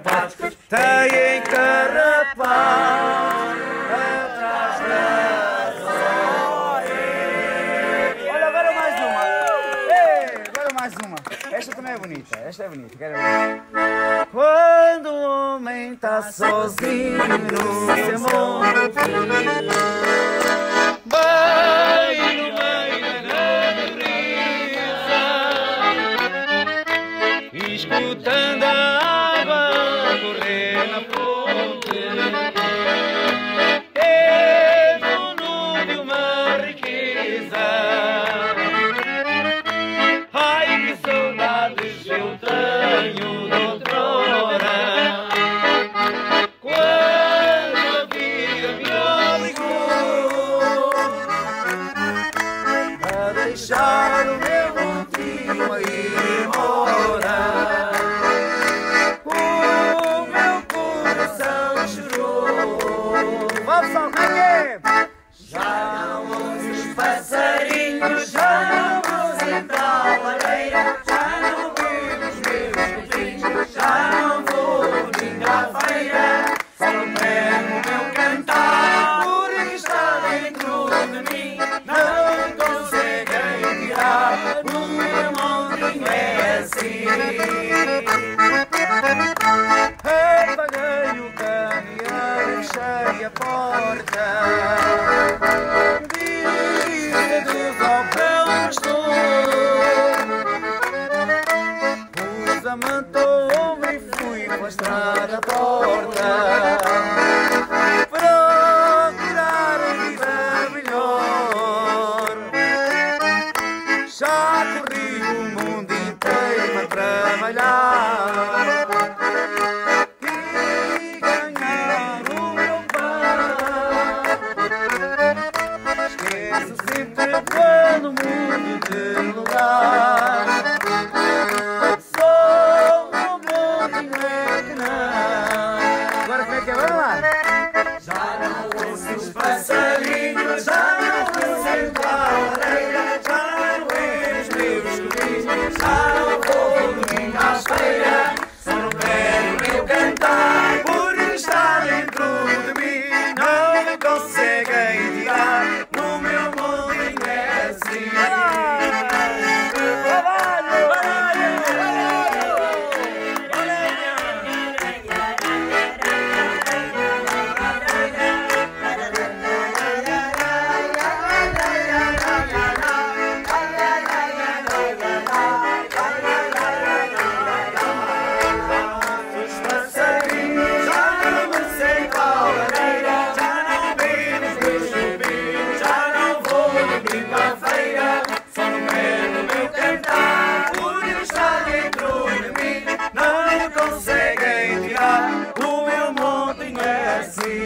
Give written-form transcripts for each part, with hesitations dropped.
carrapatos têm carrapatos atrás da zóia. Olha, agora mais uma. Agora mais uma. Esta também é bonita. Esta é bonita. Quero ver. Quando o homem está sozinho no seu mundo, bem no meio da brisa, escutando a água correr na fonte, é dono de uma riqueza. Ai, que saudades eu tenho de outrora, quando a vida me obrigou a deixar o meu montinho a ir embora. O meu coração chorou. Vamos só, como é que é? Já não ouço os passarinhos, já não vou sentar à lareira, já não vejo os meus vizinhos, já não vou domingo à feira, só não pego o meu cantar, porque está dentro de mim, não conseguem tirar, o meu mondinho é assim. Apaguei o caminhão, fechei a porta, disse de galpão estou, pus a manta ao ombro e fui pela estrada torta, procurar uma vida melhor. Já corri o mundo inteiro para trabalhar e ganhar o meu pão. Esqueço sempre quando mudo de lugar. Só o mondinho é que não. Agora como é que é? Vamos lá! Já não ouço os passarinhos, já não vou sentar à lareira, já não vejo os meus sobrinhos, já não vou domingo à feira, só não quero o meu cantar, porque está dentro de mim, não me conseguem tirar, no meu mondinho é assim. Trabalho! Os passarinhos, já não me sentam à lareira, já não vejo os meus sobrinhos, já não vou domingo à feira, só não quero o meu cantar, porque está dentro de mim, não me conseguem tirar, o meu mondinho é assim.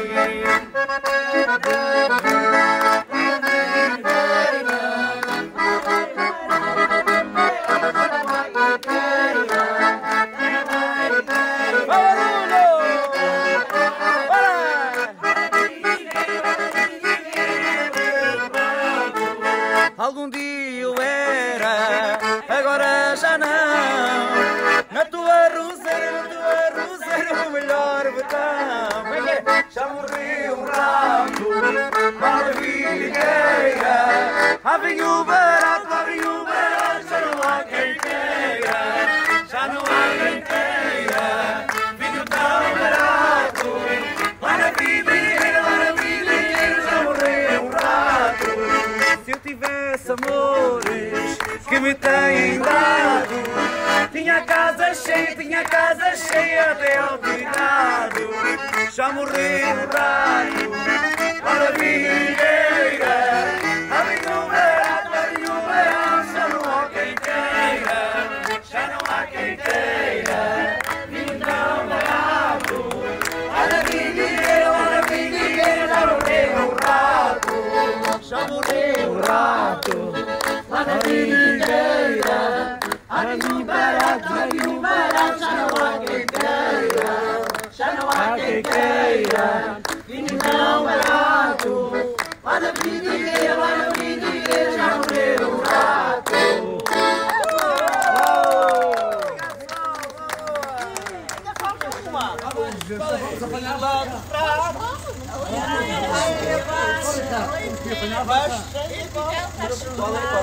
Algum dia eu era, agora já não. Na tua roseira o melhor botão. Como é que é? Já morreu um rato, maravilheira. Lá vem o barato, já não há quem queira. Já não há quem queira, vinho tão barato. Lá na vidreira, já morreu um rato. Se eu tivesse amores que me têm dado, tinha casa cheia até ao telhado. Já morreu o rato, maravilheira. Lá vem o barato, já não há quem queira. Já não há quem queira, vinho tão barato. Lá na vidreira, já morreu o rato. Já morreu o rato, lá na vidreira. Ai, o barato, já não há quem queira. Já não há quem queira, vinho tão barato. Lá na vidreira, já morreu o rato.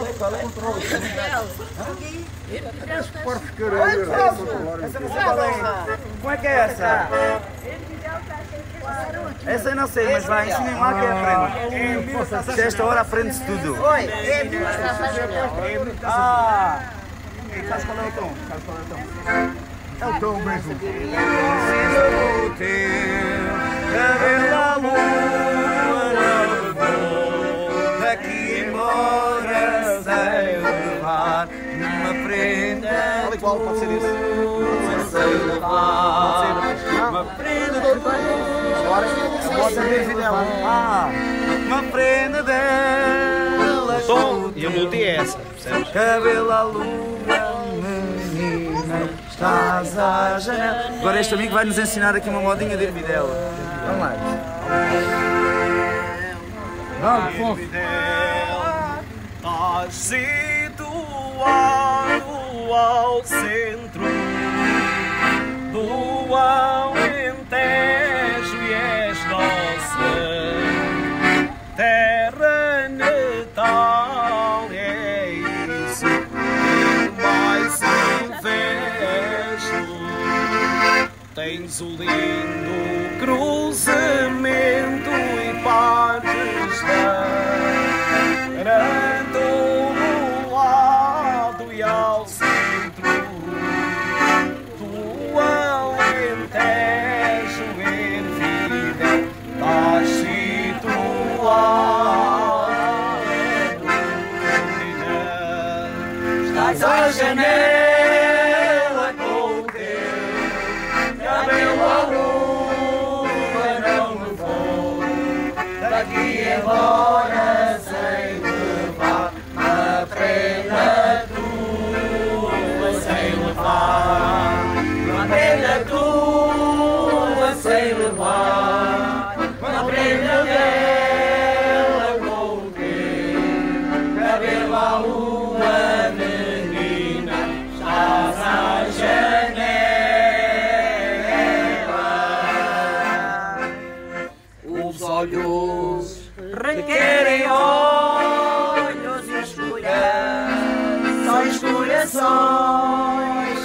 Qual é o controle? Essa não sei qual é. Como é que é essa? Essa eu não sei, mas vai, ensinem lá que aprende. Esta hora aprende-se tudo. Ah! Sabes qual é o tom? Sabes qual é o tom? É o tom mesmo. O teu cabelo à lua, daqui embora sei levar numa prenda. Olha igual, pode ser isso. Sei levar uma prenda Agora, bota mesmo dela. Ah, uma prenda dela. Tom e a multi é essa, percebes? Cabelo à lua, menina, estás à janela. Agora este amigo vai nos ensinar aqui uma modinha de Ervidela. Vamos lá. Vamos, Afonso. Estás situado ao centro do Alentejo e és nossa terra natal, é isso que mais invejo. Tens o lindo cruzamento e partes para todo lado e ao centro do Alentejo, erguida, estás situado. Estás à janela com o teu cabelo à lua, não me vou daqui embora sem levar uma prenda tua, sem levar uma prenda tua, sem levar uma prenda dela com o teu cabelo à lua, menina, estás à janela. Os olhos requerem olhos escuras, só escurações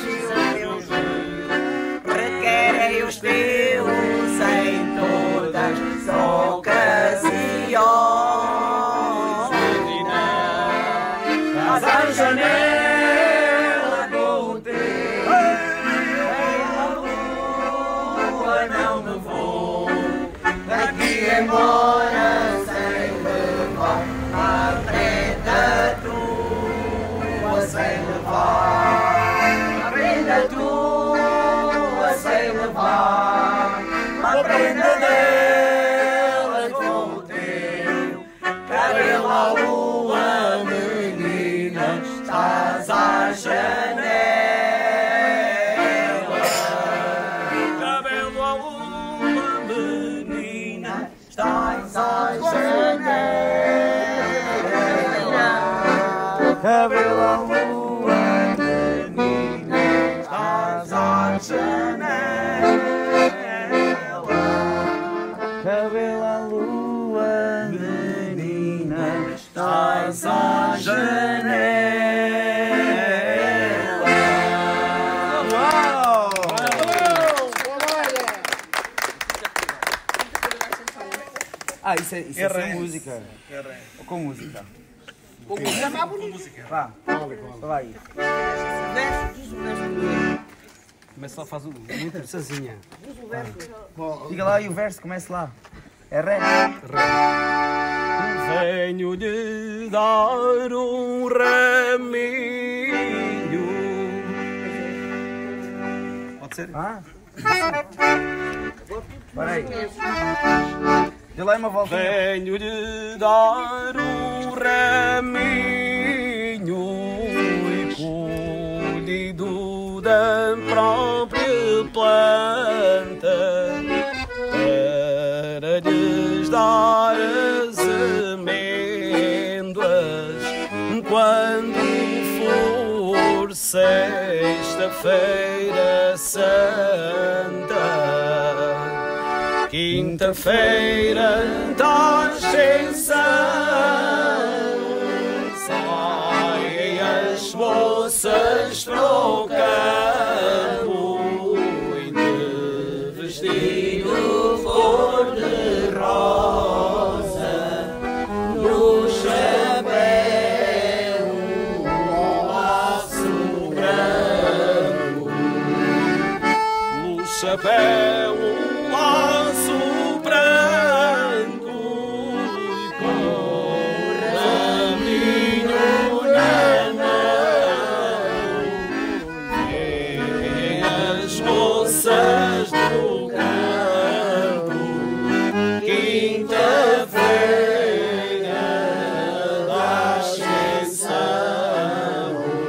requerem os teus em todas as ocasiões. Estás à janela com o teu cabelo à lua, não me vou daqui embora sem levar a prenda tua, sem levar a prenda tua, sem levar a prenda dela com o teu cabelo à lua, menina, estás à janela. Cabelo à lua, menina, estás à janela. Cabelo à lua, menina, Estás à janela. cabelo à lua, menina, estás à janela. Uau! Ah, isso é sem música. Ou com música? Com música. Vá, vai. Começa lá, faz muito sozinha. Diga lá e o verso, comece lá. É ré. Venho lhe dar um raminho. Pode ser? Ah? Espera aí. Dê lá uma volta. Venho lhe dar um raminho e colhido da própria planta para lhes dar as amêndoas quando for sexta-feira santa. Quinta-feira da Ascensão. as moças trocando e de vestido cor-de-rosa, no chapéu um laço branco, no chapéu um laço branco e com raminho na mão, vem as moças do campo, quinta-feira da Ascensão,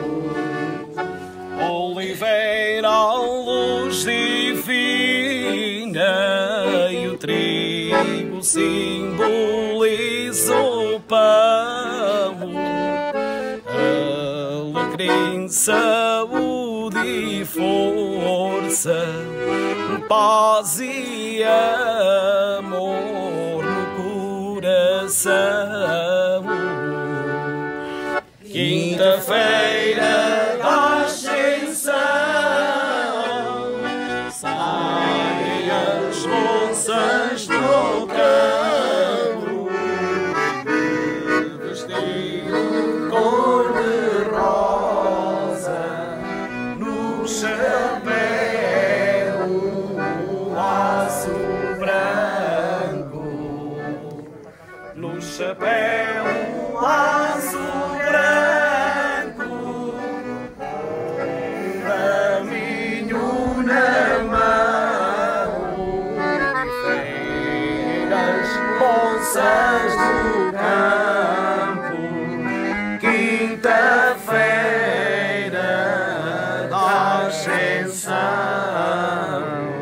oliveira à luz divina e o trigo simboliza o pão, alegria, saúde e força, paz e amor no coração. Quinta-feira da Ascensão, saem as moças do campo, vestido cor-de-rosa, no chapéu um laço branco, no chapéu um laço branco, um raminho na mão, vem as moças do campo, quinta-feira da Ascensão.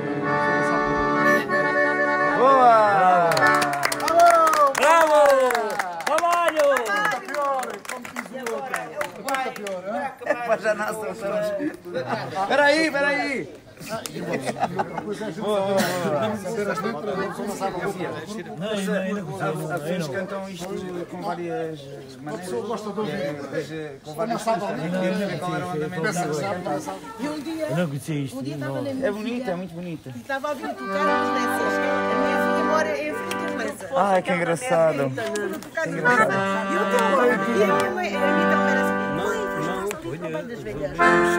Boa! Bravo! Trabalho! Epá, já nasce, Peraí! Há pessoas que cantam isto com várias maneiras. Com várias E um dia estava na minha É bonita, é muito bonita. e estava a vir tocar umas lessas. A minha filha mora em frente às lessas. Ai, que engraçado. E eu estou lá. E a minha mãe, a minha também era assim. Mãe, trabalho das velhas.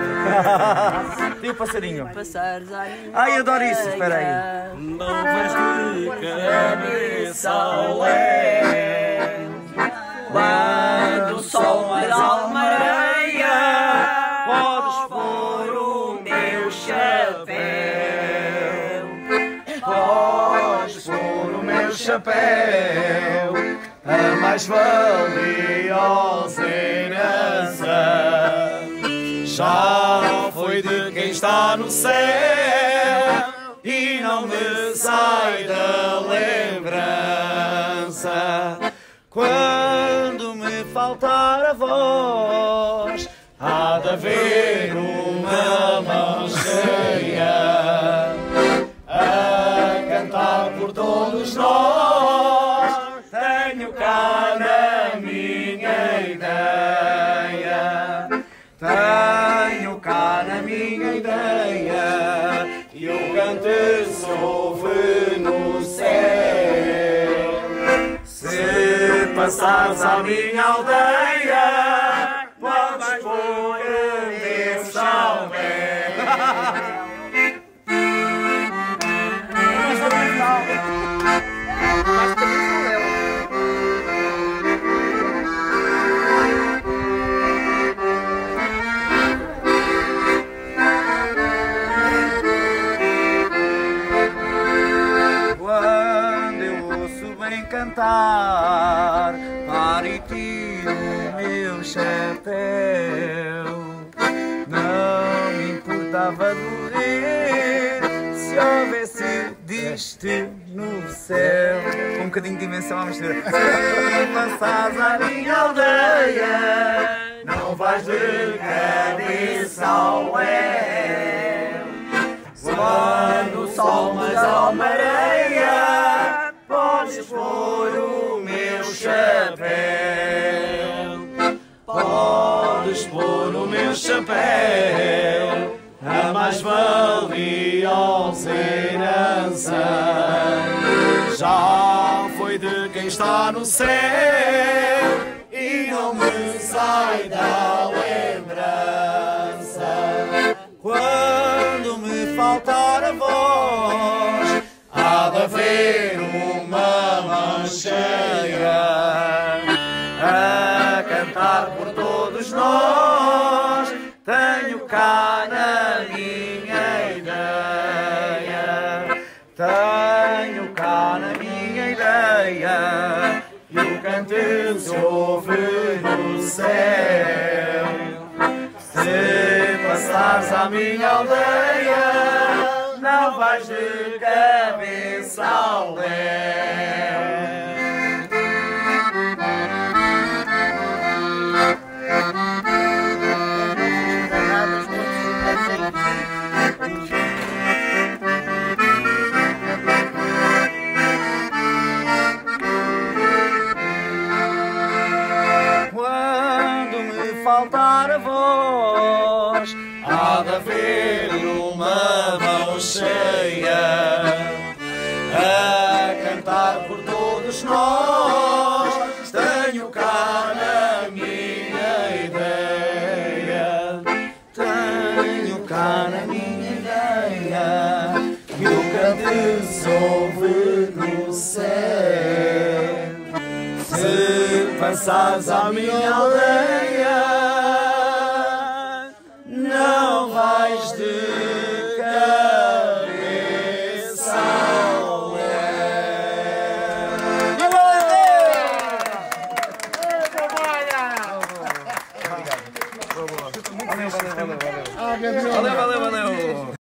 E o passarinho? Passares à minha Ai, eu adoro isso, espera aí. Não vais de cabeça ao leste, quando o sol mais almareia, podes pôr o meu chapéu, podes pôr o meu chapéu, a mais valiosa herança já foi de quem está no céu e não me sai da lembrança. Quando me faltar a voz, há de haver uma mão cheia a cantar por todos nós. Tenho cá na minha ideia, tenho cá na minha ideia, e o canto se ouve no céu. Se passares à minha aldeia, podes pôr o meu chapéu. Quando eu ouço bem cantar, paro e tiro o meu chapéu. Não me importava de morrer se houvesse destino no céu. Com um bocadinho de dimensão à mistura. Se passares à minha aldeia, não vais de cabeça ao léu. Quando o sol mais almareia, podes pôr o meu chapéu, podes vos pôr o meu chapéu, a mais valiosa herança já foi de quem está no céu e não me sai da lembrança. Quando me faltar a voz, há de haver uma mão cheia a cantar por todos nós. Tenho cá na minha ideia, tenho cá na minha ideia, e o canto se ouve no céu. Se passares à minha aldeia, não vais de cabeça ao léu. Quando me faltar a voz, há de haver uma mão cheia a cantar por todos nós. Tenho cá na minha ideia, tenho cá na minha ideia, que o canto se ouve no céu. Se passares à minha aldeia, não vais de cabeça ao léu. Valeu, valeu, valeu.